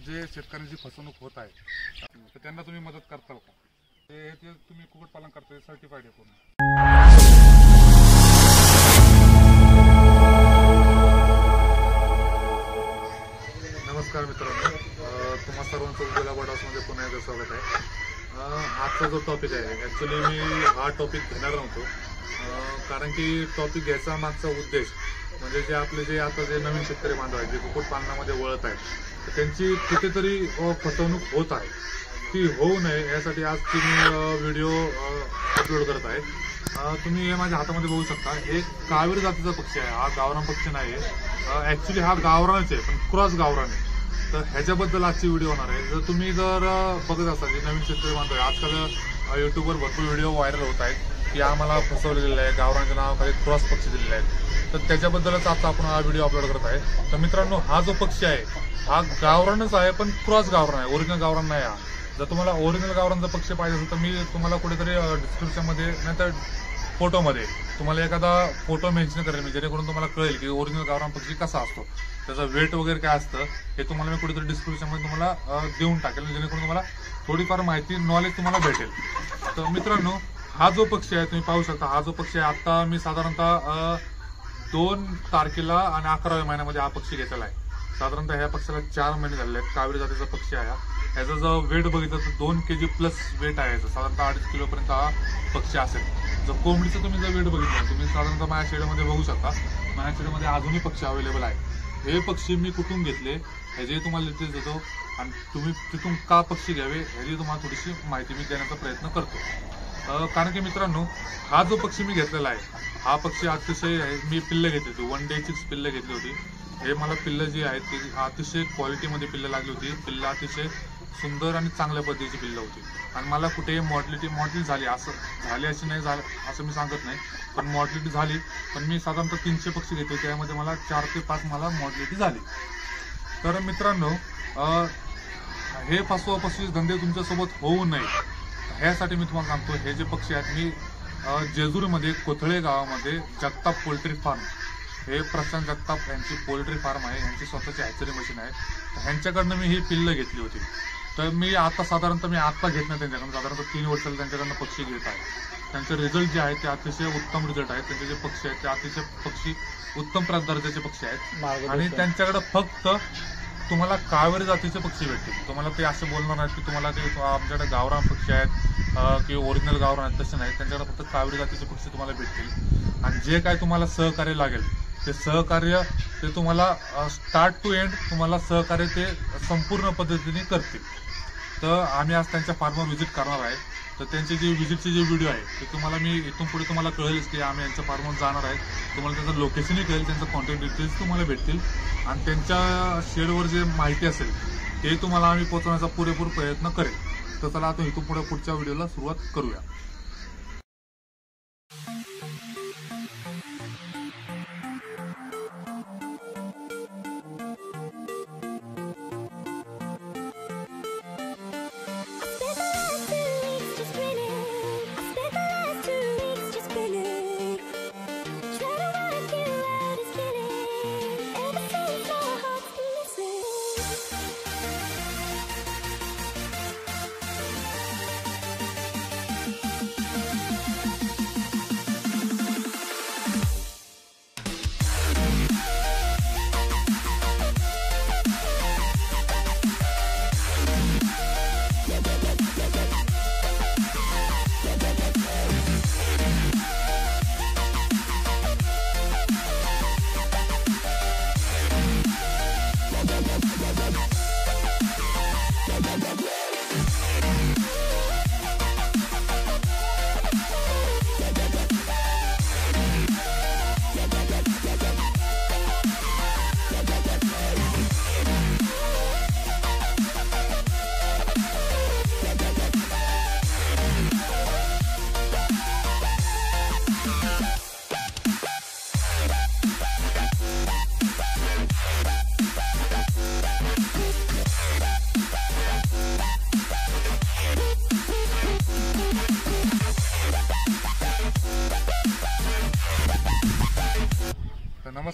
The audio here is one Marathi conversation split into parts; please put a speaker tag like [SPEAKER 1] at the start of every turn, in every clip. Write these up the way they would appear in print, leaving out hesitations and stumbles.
[SPEAKER 1] जे शेतकऱ्यांची फसवणूक होत आहे तर त्यांना तुम्ही मदत करताल का? ते तुम्ही कुक्कुटपालन करताय सर्टिफाईड आहे पूर्ण. नमस्कार मित्रांनो, तुम्हा सर्वांचं उज्ज्वला बॉर्डर्समध्ये पुन्हा एकदा स्वागत आहे. आजचा जो टॉपिक आहे ॲक्च्युली मी हा टॉपिक घेणार नव्हतो, कारण की टॉपिक घ्यायचा मागचा उद्देश म्हणजे जे आपले जे आता जे नवीन शेतकरी बांधव आहेत जे कुक्कुटपालनामध्ये वळत आहेत तर त्यांची कुठेतरी फसवणूक होत आहे, ती होऊ नये यासाठी आजची मी व्हिडिओ अपलोड करत आहे. तुम्ही हे माझ्या हातामध्ये बघू शकता, हे कावेरी जातीचा पक्षी आहे. हा गावरान पक्षी नाही आहे, ॲक्च्युली हा गावरानच आहे पण क्रॉस गावरान आहे. तर ह्याच्याबद्दल आजची व्हिडिओ होणार आहे. जर तुम्ही बघत असाल जे नवीन शेतकरी बांधव आहे, आजकाल युट्यूबवर भरपूर व्हिडिओ व्हायरल होत आहेत की आम्हाला फसवलं गेलेलं आहे, गावरानच्या नावाखाली क्रॉस पक्षी दिलेले आहेत. तर त्याच्याबद्दलच आता आपण हा व्हिडिओ अपलोड करत आहे. तर मित्रांनो, हा जो पक्षी आहे हा गावरानच आहे पण क्रॉस गावरान आहे, ओरिजिनल गावरान नाही. हा जर तुम्हाला ओरिजिनल गावरानचा पक्षी पाहिजे असेल तर मी तुम्हाला कुठेतरी डिस्क्रिप्शनमध्ये नाहीतर फोटोमध्ये तुम्हाला एखादा फोटो मेन्शन करेल मी, जेणेकरून तुम्हाला कळेल की ओरिजिनल गावरान पक्षी कसा असतो, त्याचा वेट वगैरे काय असतं हे तुम्हाला मी कुठेतरी डिस्क्रिप्शनमध्ये तुम्हाला देऊन टाकेल, जेणेकरून तुम्हाला थोडीफार माहिती नॉलेज तुम्हाला भेटेल. तर मित्रांनो, हा जो पक्षी आहे तुम्ही पाहू शकता, हा जो पक्षी आहे आता मी साधारणतः 2 तारखेला आणि 11व्या महिन्यामध्ये हा पक्षी घेतलेला आहे. साधारणतः ह्या पक्षाला 4 महिने झालेले आहेत. कावेरी जातीचा पक्षी आहे. ह्याचा जर वेट बघितलं तर 2 kg प्लस वेट आहे. साधारणतः 2.5 किलोपर्यंत हा पक्षी असेल. जर कोंबडीचं तुम्ही जर वेट बघितलं तुम्ही साधारणतः माझ्या शेडमध्ये बघू शकता, माझ्या शेडमध्ये अजूनही पक्षी अवेलेबल आहे. हे पक्षी मी कुठून घेतले ह्याची तुम्हाला डिटेल्स देतो आणि तुम्ही तिथून का पक्षी घ्यावे ह्याची तुम्हाला थोडीशी माहिती मी देण्याचा प्रयत्न करतो. कारण की मित्रांनो, हा जो पक्षी मी घेतलेला आहे हा पक्षी अतिशय मी पिल्लं घेतली होती, 1 डे चीच पिल्लं घेतली होती. हे मला पिल्लं जी आहेत ती अतिशय क्वालिटीमध्ये पिल्लं लागली होती. पिल्लं अतिशय सुंदर आणि चांगल्या पद्धतीची पिल्लं होती आणि मला कुठेही मॉर्टिलिटी झाली अशी नाही झालं असं मी सांगत नाही, पण मॉर्टिलिटी झाली. पण मी साधारणतः 300 पक्षी घेतले, त्यामध्ये मला 4 ते 5 मला मॉर्टिलिटी झाली. तर मित्रांनो, हे फसवाफसवी धंदे तुमच्यासोबत होऊ नये ह्यासाठी मी तुम्हाला सांगतो, हे जे पक्षी आहेत मी जेजुरीमध्ये कोथळे गावामध्ये जगताप पोल्ट्री फार्म, हे प्रशांत जगताप यांची पोल्ट्री फार्म आहे, यांची स्वतःची हॅचरी मशीन आहे, ह्यांच्याकडनं मी ही पिल्लं घेतली होती. तर मी आता साधारणतः घेत नाही त्यांच्याकडून, साधारणतः 3 वर्षाला त्यांच्याकडनं पक्षी घेत आहे. त्यांचे रिझल्ट जे आहेत ते अतिशय उत्तम रिझल्ट आहेत. त्यांचे जे पक्षी आहेत ते अतिशय पक्षी उत्तम दर्जाचे पक्षी आहेत आणि त्यांच्याकडे फक्त तुम्हाला कावेरी जातीचे पक्षी भेटतील. तुम्हाला ते असे बोलणार नाहीत की तुम्हाला ते आमच्याकडे गावरान पक्षी आहेत किंवा ओरिजिनल गावरान आहेत, तसे नाही. त्यांच्याकडे फक्त कावेरी जातीचे पक्षी तुम्हाला भेटतील आणि जे काय तुम्हाला सहकार्य लागेल ते सहकार्य ते तुम्हाला स्टार्ट टू एंड तुम्हाला सहकार्य ते संपूर्ण पद्धतीने करतील. तर आम्ही आज त्यांच्या फार्मवर व्हिजिट करणार आहे. तर त्यांचे जे व्हिजिटचे जे व्हिडिओ आहे ते तुम्हाला मी इथून पुढे तुम्हाला कळेलच की आम्ही यांच्या फार्मवर जाणार आहे. तुम्हाला त्यांचं लोकेशनही कळेल, त्यांचं कॉन्टॅक्ट डिटेल्स तुम्हाला भेटतील आणि त्यांच्या शेडवर जे माहिती असेल ते तुम्हाला आम्ही पोहोचवण्याचा पुरेपूर प्रयत्न करेल. तर चला आता इथून पुढे पुढच्या व्हिडिओला सुरुवात करूया.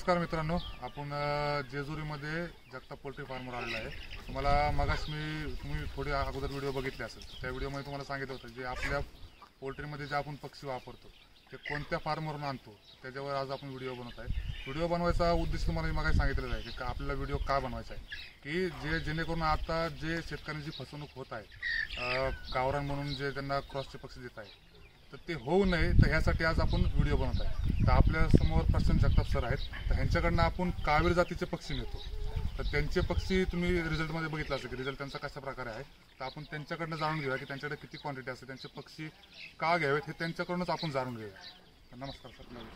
[SPEAKER 1] नमस्कार मित्रांनो, आपण जेजुरीमध्ये जगताप पोल्ट्री फार्मवर आलेलो आहे. तुम्हाला मगाशी तुम्ही थोडी अगोदर व्हिडिओ बघितले असेल. त्या व्हिडिओमध्ये तुम्हाला सांगितलं होतं जे आपल्या पोल्ट्रीमध्ये जे आपण पक्षी वापरतो ते कोणत्या फार्मवरून आणतो त्याच्यावर आज आपण व्हिडिओ बनवत आहे. व्हिडिओ बनवायचा उद्देश तुम्हाला मी मगाशी सांगितलेला आहे की आपल्याला व्हिडिओ का बनवायचा आहे की जेणेकरून आता जे शेतकऱ्यांची फसवणूक होत आहे, गावरान म्हणून जे त्यांना क्रॉसचे पक्षी देत आहे तर ते होऊ नये, तर ह्यासाठी आज आपण व्हिडिओ बनवत आहे. तर आपल्या समोर प्रशांत जगताप सर आहेत, तर ह्यांच्याकडनं आपण कावेरी जातीचे पक्षी नेतो. तर त्यांचे पक्षी तुम्ही रिझल्टमध्ये बघितलं असेल की रिझल्ट त्यांचा कशा प्रकारे आहे. तर आपण त्यांच्याकडनं जाणून घेऊया की त्यांच्याकडे किती क्वांटिटी असते, त्यांचे पक्षी का घ्यावेत हे त्यांच्याकडूनच आपण जाणून घेऊया. तर नमस्कार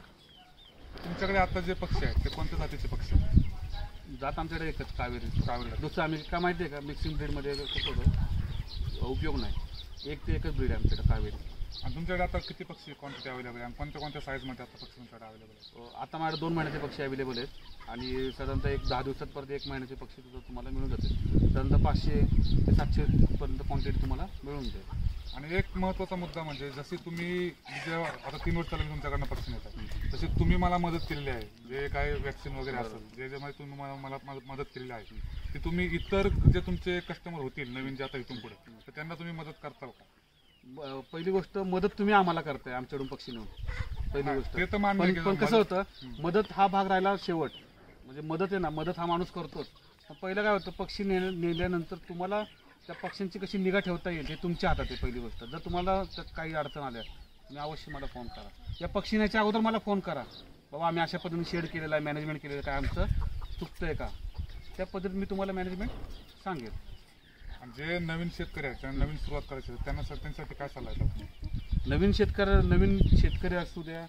[SPEAKER 1] सर. तुमच्याकडे आता जे पक्षी आहेत ते कोणत्या जातीचे पक्षी आहेत?
[SPEAKER 2] जात आमच्याकडे एकच कावेरी. दुसरं आम्ही काय माहिती आहे का, मिक्सिंग ब्रीडमध्ये कसं होतं उपयोग नाही, एक ते एकच ब्रीड आहे आमच्याकडे कावेरी.
[SPEAKER 1] आणि तुमच्याकडे आता किती पक्षी क्वांटिटी अवेलेबल आहे आणि कोणत्या कोणत्या साईजमध्ये आता पक्षी तुमच्याकडे अवेलेबल आहे?
[SPEAKER 2] आता माझ्याकडे 2 महिन्याचे पक्षी अवेलेबल आहेत आणि साधारणतः एक 10 दिवसात परत 1 महिन्याचे पक्षी तुम्हाला मिळून जातील. साधारणतः 500 ते 700 पर्यंत क्वांटिटी तुम्हाला मिळून जाईल.
[SPEAKER 1] आणि एक महत्त्वाचा मुद्दा म्हणजे जशी तुम्ही आता 3 वर्ष चालेल तुमच्याकडनं पक्षी नेतात, तशी तुम्ही मला मदत केलेली आहे. जे काय वॅक्सिन वगैरे असेल ज्याच्यामध्ये तुम्ही मला मदत केलेली आहे ती तुम्ही इतर जे तुमचे कस्टमर होतील नवीन जे आता इथून पुढे, तर त्यांना तुम्ही मदत करताल का?
[SPEAKER 2] पहिली गोष्ट मदत तुम्ही आम्हाला करताय आमच्याकडून पक्षी नेऊन, पहिली गोष्ट. पण कसं होतं, मदत हा भाग राहिला शेवट. म्हणजे मदत आहे ना, मदत हा माणूस करतोच. पहिलं काय होतं, पक्षी नेल्यानंतर तुम्हाला त्या पक्ष्यांची कशी निगा ठेवता येईल हे तुमच्या हातात आहे पहिली गोष्ट. जर तुम्हाला त्यात काही अडचण आल्या तुम्ही अवश्य मला फोन करा. या पक्षी नेण्याच्या अगोदर मला फोन करा, बाबा आम्ही अशा पद्धतीने शेड केलेला आहे, मॅनेजमेंट केलेलं काय आमचं चुकतंय का, त्या पद्धतीत मी तुम्हाला मॅनेजमेंट सांगेल.
[SPEAKER 1] आणि जे नवीन शेतकरी आहेत त्यांना नवीन सुरुवात करायची त्यांना त्यांच्यासाठी काय सल्ला आहे?
[SPEAKER 2] नवीन शेतकरी असू द्या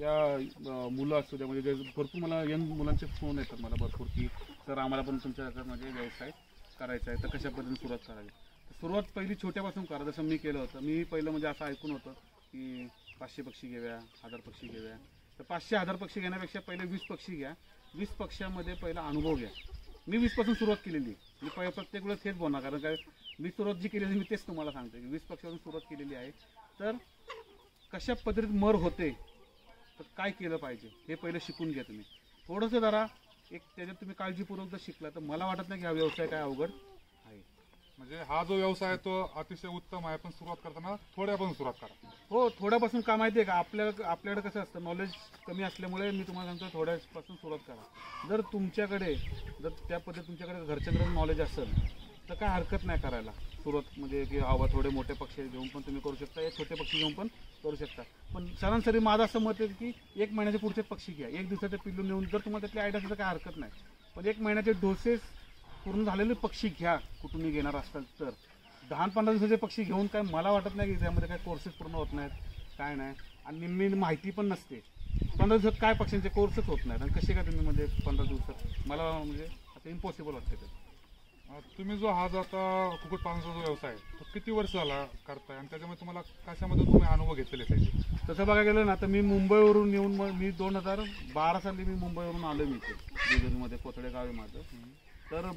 [SPEAKER 2] या मुलं असू द्या, म्हणजे भरपूर मला यंग मुलांचे फोन येतात मला भरपूर की सर आम्हाला पण तुमच्यामध्ये व्यवसाय करायचा आहे, तर कशा पद्धतीने सुरुवात करावी. सुरुवात पहिली छोट्यापासून करा, जसं मी केलं होतं. मी पहिलं म्हणजे असं ऐकून होतं की 500 पक्षी घेऊया, 1000 पक्षी घेऊया. तर 500-1000 पक्षी घेण्यापेक्षा पहिले 20 पक्षी घ्या. 20 पक्ष्यामध्ये पहिला अनुभव घ्या. मी 20 पासून सुरुवात केलेली. मी प्रत्येक वेळेस हेच बोलणार, कारण काय मी सुरुवात जी केलेली मी तेच तुम्हाला सांगते की 20 पक्षापासून सुरुवात केलेली आहे. तर कशा पद्धतीत मर होते, तर काय केलं पाहिजे हे पहिलं शिकून घ्या तुम्ही. थोडंसं जरा एक त्याच्यात तुम्ही काळजीपूर्वक जर शिकला तर मला वाटत नाही की हा व्यवसाय काय अवघड आहे.
[SPEAKER 1] म्हणजे हा जो व्यवसाय आहे तो अतिशय उत्तम आहे, पण सुरुवात करताना थोड्यापासून सुरुवात करा.
[SPEAKER 2] हो, थोड्यापासून का माहिती आहे का, आपल्याकडे कसं असतं, नॉलेज कमी असल्यामुळे मी तुम्हाला सांगतो थोड्यापासून सुरुवात करा. जर तुमच्याकडे त्या पद्धतीत तुमच्याकडे घरच्याकडे नॉलेज असेल तर काय हरकत नाही करायला सुरुवात. म्हणजे की हवा थोडे मोठे पक्षी घेऊन पण तुम्ही करू शकता, या छोटे पक्षी घेऊन पण करू शकता. पण सरासरी माझं असं मत आहे की 1 महिन्याचे पुढचे पक्षी घ्या. 1 दिवसाचे पिल्लू नेऊन जर तुम्हाला त्यातली आयडिया असेल तर काय हरकत नाही. पण 1 महिन्याचे डोसेस पूर्ण झालेले पक्षी घ्या कुठूनही घेणार असाल तर. 10-15 दिवसाचे पक्षी घेऊन काय मला वाटत नाही की त्यामध्ये काय कोर्सेस पूर्ण होत नाहीत, काय नाही. आणि निम्मी माहिती पण नसते. 15 दिवसात काय पक्ष्यांचे कोर्सच होत नाहीत आणि कसे काय तुम्ही म्हणजे 15 दिवसात, मला म्हणजे आता इम्पॉसिबल वाटते ते.
[SPEAKER 1] तुम्ही जो हा जो आता कुक्कुटपालनाचा जो व्यवसाय आहे तो किती वर्ष झाला करताय आणि त्याच्यामध्ये तुम्हाला कशामध्ये तुम्ही अनुभव घेतलेले त्याचे?
[SPEAKER 2] तसं बघायला गेलं ना तर मी मुंबईवरून येऊन मी 2012 साली मी मुंबईवरून आलो. मी इथे जेजुरीमध्ये कोथळे गाव आहे माझं. तर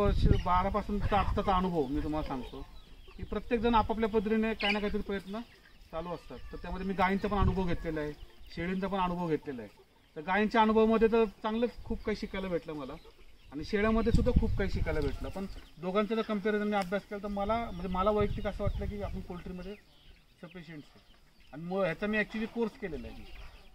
[SPEAKER 2] 12 पासूनचा आत्ताचा अनुभव मी तुम्हाला सांगतो की प्रत्येकजण आपापल्या पद्धतीने काही ना काहीतरी प्रयत्न चालू असतात. तर त्यामध्ये मी गायींचा पण अनुभव घेतलेला आहे, शेळींचा पण अनुभव घेतलेला आहे. तर गायींच्या अनुभवामध्ये तर चांगलंच खूप काही शिकायला भेटलं मला आणि शेळ्यामध्ये सुद्धा खूप काही शिकायला भेटलं. पण दोघांचा जर कंपॅरिझन मी अभ्यास केला तर मला वैयक्तिक असं वाटलं की आपण पोल्ट्रीमध्ये सफिशियंट आहे. आणि ह्याचा मी ॲक्च्युली कोर्स केलेला आहे.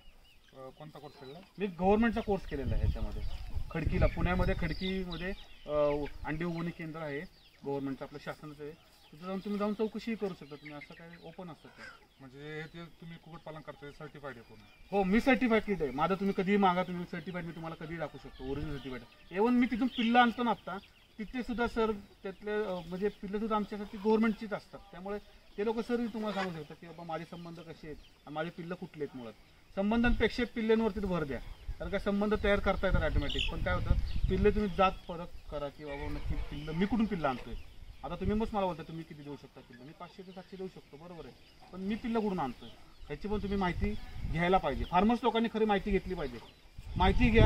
[SPEAKER 1] कोणता कोर्स केलेला?
[SPEAKER 2] मी गव्हर्नमेंटचा कोर्स केलेला आहे ह्याच्यामध्ये. खडकीला, पुण्यामध्ये खडकीमध्ये अंडी उगवणी केंद्र आहे गव्हर्नमेंटचं, आपलं शासनाचं आहे. तिथं जाऊन चौकशी करू शकता तुम्ही, असं काय ओपन असतं ते.
[SPEAKER 1] म्हणजे ते तुम्ही कुक्कुटपालन करताय सर्टिफाईड आहे पूर्ण?
[SPEAKER 2] हो, मी सर्टिफाईड आहे. माझं तुम्ही कधीही मागा, तुम्ही सर्टिफाईड मी तुम्हाला कधीही दाखवू शकतो, ओरिजिनल सर्टिफाईड. इव्हन मी तिथून पिल्लं आणतो ना आता, तिथे सुद्धा सर त्यातले म्हणजे पिल्लं सुद्धा आमच्यासाठी गव्हर्नमेंटचीच असतात. त्यामुळे ते लोक सर तुम्हाला सांगू शकतात की बाबा माझे संबंध कसे आहेत आणि माझे पिल्लं कुठले आहेत. मुळात संबंधांपेक्षा पिल्ल्यांवरती भर द्या, कारण काय संबंध तयार करता येतात ऑटोमॅटिक. पण काय होतं, पिल्ले तुम्ही जात परत करा की बाबा नक्की पिल्लं मी कुठून पिल्लं आणतोय. आता तुम्ही मग मला बोलता तुम्ही किती देऊ शकता पिल्लं, मी 500 ते 700 देऊ शकतो, बरोबर आहे. पण मी पिल्लं कुठून आणतोय ह्याची पण तुम्ही माहिती घ्यायला पाहिजे. फार्मर्स लोकांनी खरी माहिती घेतली पाहिजे. माहिती घ्या,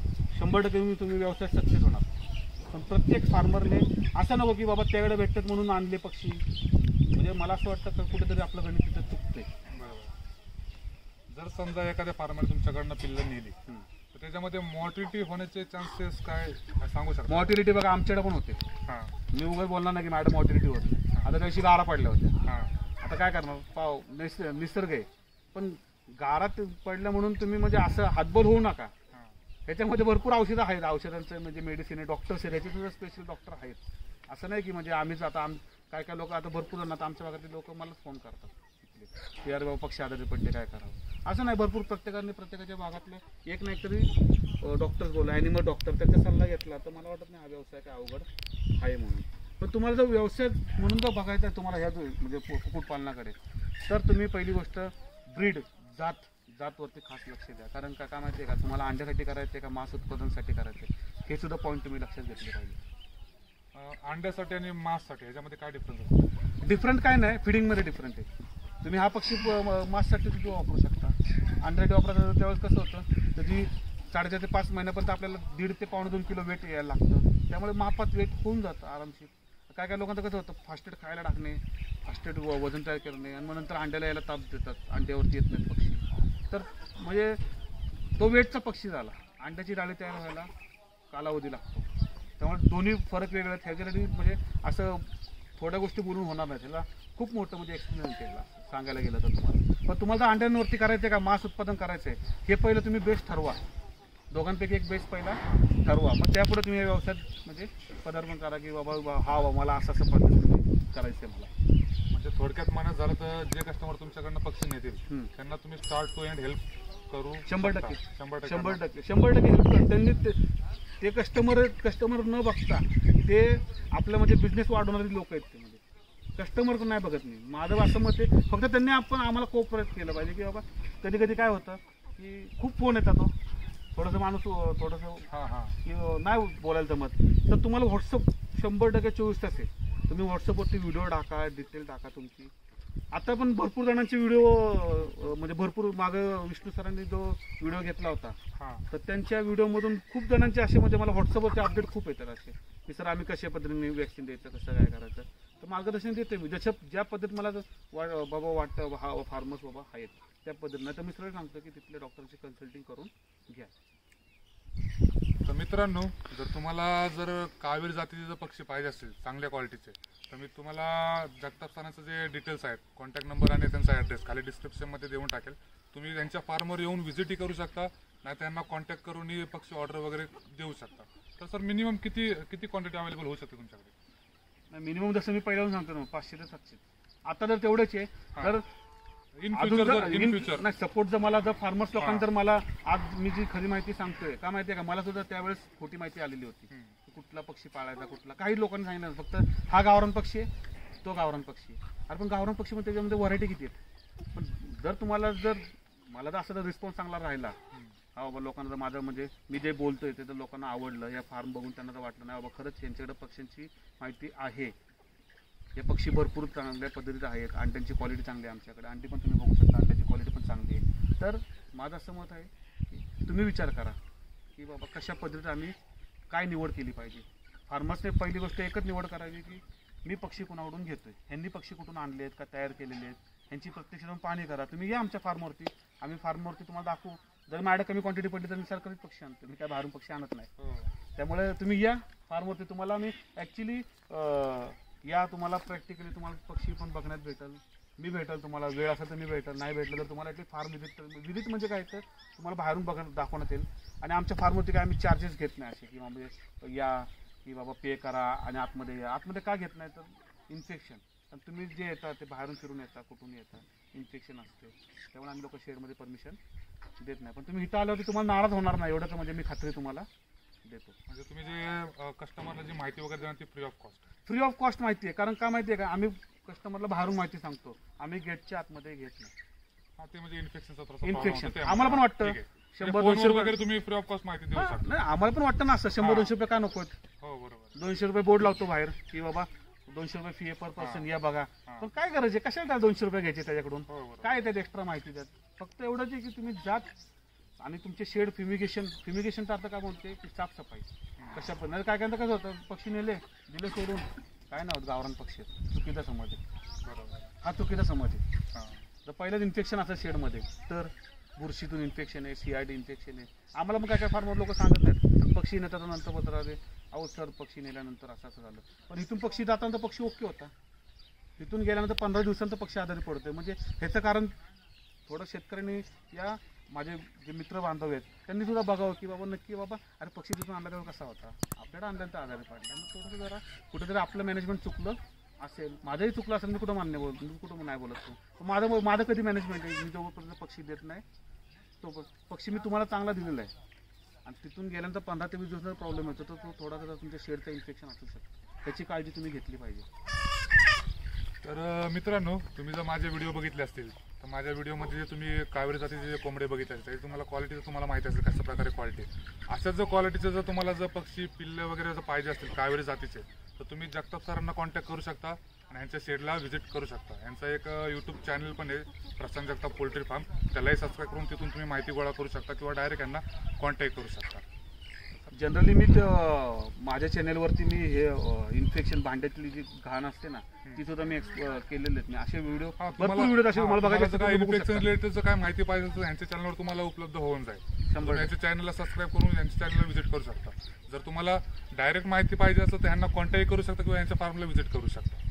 [SPEAKER 2] 100% तुम्ही व्यवसाय सक्सेस होणार. पण प्रत्येक फार्मरने असं नको की बाबा त्याकडे भेटतात म्हणून आणले पक्षी. म्हणजे मला असं वाटतं की कुठेतरी आपलं गणित तिथं चुकतंय.
[SPEAKER 1] बरोबर. जर समजा एखाद्या फार्मर तुमच्याकडनं पिल्लं नेली तर त्याच्यामध्ये मॉर्टिलिटी होण्याचे चान्सेस काय सांगू शकता?
[SPEAKER 2] मॉर्टिलिटी बघा आमच्याकडे पण होते.
[SPEAKER 1] हां
[SPEAKER 2] मी उगाच बोलणार नाही की मॅडम मॉर्टिलिटी होत नाही. आता त्या दिवशी गारा पडल्या होत्या.
[SPEAKER 1] हां
[SPEAKER 2] आता काय करणार, पाव निसर्ग आहे, पण गारात पडलं म्हणून तुम्ही म्हणजे असं हातबल होऊ नका.
[SPEAKER 1] हां
[SPEAKER 2] त्याच्यामध्ये भरपूर औषधं आहेत, औषधांचं म्हणजे मेडिसिन आहे, डॉक्टर्स आहेत, याचे सुद्धा स्पेशल डॉक्टर आहेत. असं नाही की म्हणजे आम्हीच आता काय काय लोक आता भरपूर जण आता आमच्या भागातले लोक मलाच फोन करतात की यार बाबा पक्षी आजारी पडले काय करावं. असं नाही, भरपूर प्रत्येकाने प्रत्येकाच्या भागातले एक नाही तरी डॉक्टर्स बोला, ॲनिमल डॉक्टर, त्यांचा सल्ला घेतला तर मला वाटत नाही हा व्यवसाय काय अवघड आहे म्हणून. पण तुम्हाला जर व्यवसाय म्हणून जर बघायचा आहे तुम्हाला ह्या म्हणजे कुक्कुटपालनाकडे, तर तुम्ही पहिली गोष्ट ब्रीड जातवरती खास लक्ष द्या. कारण काय माहिती आहे का, तुम्हाला अंड्यासाठी करायचं आहे का मांस उत्पादनासाठी करायचं आहे, हे सुद्धा पॉईंट तुम्ही लक्षात घेतले पाहिजे.
[SPEAKER 1] अंड्यासाठी आणि मांससाठी ह्याच्यामध्ये काय डिफरन्स असतो?
[SPEAKER 2] डिफरंट काय नाही, फिडिंगमध्ये डिफरंट आहे. तुम्ही हा पक्षी मांससाठी तुम्ही वापरू शकता. अंड्यासाठी वापरायचं त्यावेळेस कसं होतं, त्याची 4.5 ते 5 महिन्यापर्यंत आपल्याला 1.5 ते 2 किलो वेट यायला लागतं. त्यामुळे मापात वेट होऊन जातं आरामशीर. काय काय लोकांचं कसं होतं, फास्टेड खायला टाकणे, फास्टेड वजन तयार करणे आणि मग नंतर अंड्याला यायला ताप देतात, अंड्यावरती येत नाहीत पक्षी. तर म्हणजे तो वेटचा पक्षी झाला. अंड्याची डाळी तयार व्हायला कालावधी लागतो. त्यामुळे दोन्ही फरक वेगळे आहेत. ह्याच्यासाठी म्हणजे असं थोड्या गोष्टी बोलून होणार नाही, त्याला खूप मोठं म्हणजे एक्सपिरियन्स केला सांगायला गेलं तर तुम्हाला. पण तुम्हाला जर अंड्यांवरती करायचं आहे का मांस उत्पादन करायचं आहे, हे पहिलं तुम्ही बेस्ट ठरवा. दोघांपैकी एक बेस्ट पहिला ठरवा, मग त्यापुढे तुम्ही या व्यवसायात म्हणजे पदार्पण करा की बाबा हा मला असं पद्धतीने करायचं आहे मला.
[SPEAKER 1] म्हणजे थोडक्यात म्हणत झालं तर जे कस्टमर तुमच्याकडनं पक्षी नेतील त्यांना तुम्ही स्टार्ट टू एंड हेल्प करू
[SPEAKER 2] 100%
[SPEAKER 1] शकता.
[SPEAKER 2] हेल्प कर. त्यांनी ते कस्टमर न बघता ते आपलं म्हणजे बिझनेस वाढवणारे लोक आहेत. ते म्हणजे कस्टमर नाही बघत नाही. माझं असं मत आहे, फक्त त्यांनी आम्हाला कोऑपरेट केलं पाहिजे की बाबा कधी कधी काय होतं की खूप फोन येतात, थोडंसं माणूस थोडंसं की नाही बोलायला जमत, तर तुम्हाला व्हॉट्सअप 100% 24 तास आहे. तुम्ही व्हॉट्सअपवरती व्हिडिओ टाका, डिटेल टाका तुमची. आता पण भरपूर जणांचे व्हिडिओ म्हणजे भरपूर मागं विष्णू सरांनी जो व्हिडिओ घेतला होता, तर त्यांच्या व्हिडिओमधून खूप जणांचे असे म्हणजे मला व्हॉट्सअपवरचे अपडेट खूप येतात असे की सर आम्ही कशा पद्धतीने वॅक्सिन द्यायचं, कसं काय करायचं. तर मार्गदर्शन देते मी, ज्या पद्धत मला बाबा वाटतं हा फार्मर्स बाबा आहेत त्या पद्धतीनं. तर मी सरळ सांगतो की तिथल्या डॉक्टरची कन्सल्टिंग करून घ्या.
[SPEAKER 1] तर मित्रांनो, जर तुम्हाला कावेरी जातीचे जर पक्षी पाहिजे असतील चांगल्या क्वालिटीचे, तर मी तुम्हाला जगताप सरांचे जे डिटेल्स आहेत, कॉन्टॅक्ट नंबर आणि त्यांचा ॲड्रेस खाली डिस्क्रिप्शनमध्ये देऊन टाकेल. तुम्ही त्यांच्या फार्मवर येऊन व्हिजिटही करू शकता, नाही त्यांना कॉन्टॅक्ट करूनही पक्षी ऑर्डर वगैरे देऊ शकता. तर सर मिनिमम किती क्वांटिटी अवेलेबल होऊ शकते तुमच्याकडे?
[SPEAKER 2] मिनिमम जसं मी पहिल्याहून सांगतो ना 500 ते 700. आता जर तेवढेच आहे तर
[SPEAKER 1] इन फ्युचर
[SPEAKER 2] नाही, सपोर्ट जर मला जर फार्मर्स लोकांनी जर मला आज मी जी खरी माहिती सांगतोय का माहितीये का, मला सुद्धा त्यावेळेस खोटी माहिती आलेली होती. कुठला पक्षी पाळायचा कुठला, काही लोकांनी सांगितलं फक्त हा गावरान पक्षी आहे, तो गावरान पक्षी आहे. अरे पण गावरान पक्षी मध्ये त्याच्यामध्ये व्हरायटी किती आहेत. पण जर तुम्हाला मला जर असं जर रिस्पॉन्स चांगला राहिला, हा बाबा लोकांना जर माझं म्हणजे मी जे बोलतोय ते जर लोकांना आवडलं, या फार्म बघून त्यांना जर वाटलं नाही बाबा खरंच यांच्याकडे पक्ष्यांची माहिती आहे, हे पक्षी भरपूर चांगल्या पद्धतीचे आहेत, अंड्यांची क्वालिटी चांगली आहे आमच्याकडे, अंडी पण तुम्ही बघू शकता, अंड्याची क्वालिटी पण चांगली आहे, तर माझं असं मत आहे की तुम्ही विचार करा की बाबा कशा पद्धतीने आम्ही काय निवड केली पाहिजे. फार्मर्सने पहिली गोष्ट एकच निवड करावी की मी पक्षी कोणाकडून घेतोय, ह्यांनी पक्षी कुठून आणले आहेत का तयार केलेले आहेत, ह्यांची प्रत्यक्ष जाऊन पाहणी करा. तुम्ही या आमच्या फार्मवरती, आम्ही फार्मवरती तुम्हाला दाखवू. जर माझ्याकडे कमी क्वांटिटी पडली तर मी सरकारीच पक्षी आणतो, मी काय बाहेरून पक्षी आणत नाही. त्यामुळे तुम्ही या फार्मवरती, तुम्हाला मी ॲक्च्युली या तुम्हाला प्रॅक्टिकली तुम्हाला पक्षी पण बघण्यात भेटेल तुम्हाला वेळ असेल तर मी भेटेल, नाही भेटलं तर तुम्हाला ॲटलीस्ट फार्म विजिट म्हणजे काय तर तुम्हाला बाहेरून दाखवण्यात येईल. आणि आमच्या फार्मवरती काय आम्ही चार्जेस घेत नाही असे की म्हणजे या की बाबा पे करा आणि आतमध्ये या. आतमध्ये का घेत नाही तर इन्फेक्शन, आणि तुम्ही जे येता ते बाहेरून फिरून येता, कुठून येता, इन्फेक्शन असते, त्यामुळे आम्ही लोक शेअरमध्ये परमिशन देत नाही. पण तुम्ही इथं आल्यावरती तुम्हाला नाराज होणार नाही एवढंच म्हणजे मी खात्री तुम्हाला देतो.
[SPEAKER 1] म्हणजे तुम्ही जे कस्टमरला जी माहिती वगैरे देणार ती
[SPEAKER 2] फ्री ऑफ कॉस्ट माहिती आहे. कारण का माहिती आहे का, आम्ही कस्टमरला बाहेरून माहिती सांगतो, आम्ही गेटच्या आतमध्ये घेत नाही.
[SPEAKER 1] ते म्हणजे
[SPEAKER 2] इन्फेक्शन आम्हाला पण वाटतं 100-200
[SPEAKER 1] रुपये तुम्ही फ्री ऑफ कॉस्ट माहिती देऊ शकता.
[SPEAKER 2] नाही आम्हाला पण वाटतं ना असं 100-200 रुपये का नको.
[SPEAKER 1] हो बरोबर,
[SPEAKER 2] 200 रुपये बोर्ड लावतो बाहेर की बाबा 200 रुपये फी पर पर्सन या बघा. पण काय गरज आहे, कशाला 200 रुपये घ्यायचे त्याच्याकडून, काय त्यात एक्स्ट्रा माहिती द्यात. फक्त एवढंच आहे की तुम्ही जात आणि तुमचे शेड फिमिगेशन तर आता काय बोलते की साफसफाई कशा पण. काय काय कसं होतं, पक्षी दिले सोडून काय नाही होत. गावरान पक्षी चुकीचा समज आहे,
[SPEAKER 1] बरोबर,
[SPEAKER 2] हा चुकीचा समज आहे. तर पहिलंच इन्फेक्शन असं शेडमध्ये तर बुरशीतून इन्फेक्शन आहे, CID इन्फेक्शन आहे. आम्हाला मग काय फार्मर लोक सांगत नाहीत. आणि पक्षी नेतात नंतर बोलतात अरे अहो सर पक्षी नेल्यानंतर असं असं झालं. पण इथून पक्षी जाताना तर पक्षी ओके होता. इथून गेल्यानंतर 15 दिवसांत पक्षी आजारी पडतोय. म्हणजे ह्याचं कारण थोडं शेतकऱ्यांनी या माझे जे मित्र बांधव आहेत त्यांनी सुद्धा बघावं की बाबा नक्की बाबा अरे पक्षी तिथून आणला तेव्हा कसा होता, आपल्याला आणल्यानंतर आजारी पडला. मग थोडंसं जरा कुठेतरी आपलं मॅनेजमेंट चुकलं असेल, माझंही चुकलं असेल. मी कुठं मान्य बोलतो, मी कुठं नाही बोलत तो माझं कधी मॅनेजमेंट आहे. मी जोपर्यंत पक्षी देत नाही तो पक्षी मी तुम्हाला चांगला दिलेला आहे. आणि तिथून गेल्यानंतर 15 ते 20 दिवसाचा प्रॉब्लेम येतो तर तो थोडा जरा तुमच्या शेडचं इन्फेक्शन असू शकतं. त्याची काळजी तुम्ही घेतली पाहिजे.
[SPEAKER 1] तर मित्रांनो, तुम्ही जर माझे व्हिडिओ बघितले असतील तर माझ्या व्हिडिओमध्ये जे तुम्ही कावेरी जातीचे जे कोंबडे बघितले असतील ते तुम्हाला क्वालिटीचं तुम्हाला माहिती असेल कशा प्रकारे क्वालिटी. अशाच जर क्वालिटीचं जर तुम्हाला जर पक्षी पिल्ले वगैरे जर पाहिजे असतील कावेरी जातीचे तर तुम्ही जगताप सरांना कॉन्टॅक्ट करू शकता आणि यांच्या शेडला व्हिजिट करू शकता. यांचा एक यूट्यूब चॅनल पण आहे प्रशांत जगताप पोल्ट्री फार्म, त्यालाही सबस्क्राईब करून तिथून तुम्ही माहिती गोळा करू शकता किंवा डायरेक्ट यांना कॉन्टॅक्ट करू शकता.
[SPEAKER 2] जनरली मी माझ्या चॅनेलवरती मी हे इन्फेक्शन भांड्यातली जी घाण असते ना ती सुद्धा मी केलेले आहेत. मी असे व्हिडिओ भरपूर व्हिडिओ असे तुम्हाला बघायचे
[SPEAKER 1] काय इन्फेक्शन रिलेटेडचं काय माहिती पाहिजे तर यांच्या चॅनलवर तुम्हाला उपलब्ध होऊन जाईल.
[SPEAKER 2] 100%.
[SPEAKER 1] यांच्या चॅनलला सबस्क्राईब करून यांच्या चॅनलला व्हिजिट करू शकता. जर तुम्हाला डायरेक्ट माहिती पाहिजे असेल तर यांना कॉन्टॅक्ट करू शकता किंवा यांच्या फार्मला व्हिजिट करू शकता.